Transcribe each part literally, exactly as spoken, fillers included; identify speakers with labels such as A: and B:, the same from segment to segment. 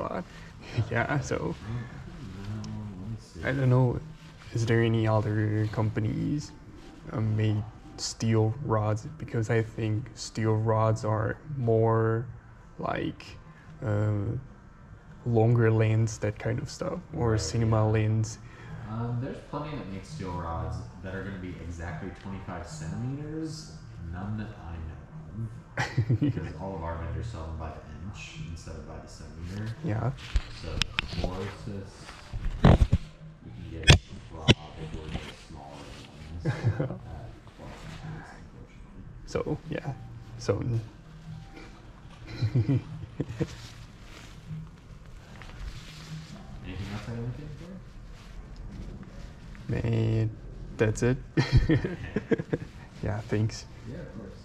A: but yeah. So I don't know. Is there any other companies uh, made steel rods? Because I think steel rods are more like uh, longer lens, that kind of stuff, or
B: Right,
A: cinema
B: yeah.
A: lens.
B: Um, there's plenty that make steel rods that are going to be exactly twenty-five centimeters. None that I know of, because all of our vendors sell them by the inch instead of by the centimeter.
A: Yeah.
B: So closest you can get is probably the smaller ones at twelve centimeters, unfortunately.
A: So yeah. So
B: Anything else I can look in for?
A: man, that's it. Yeah. Thanks.
B: Yeah, of course.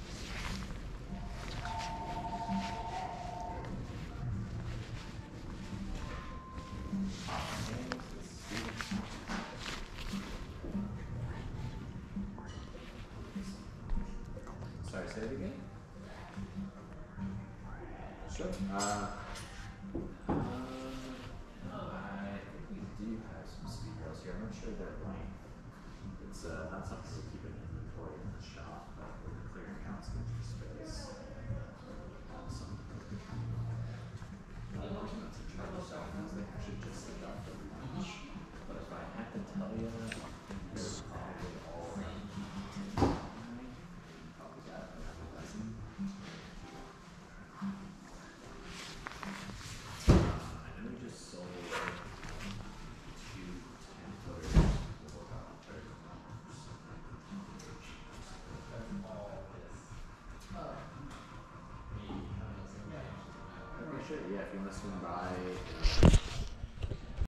B: Sorry, say it again? Sure. Uh, um, I think we do have some speed rails here. I'm not sure their length. It's uh, not something we keep in inventory in the shop, but we're clearing out some extra space. Awesome. Uh, there's not some charger cell phones. They actually just slipped out for lunch. But if I had to tell you, they're probably all around probably got another dozen. Uh, I know we just sold two ten footers for about thirty dollars. Okay, sure. Yeah, if you want to swing by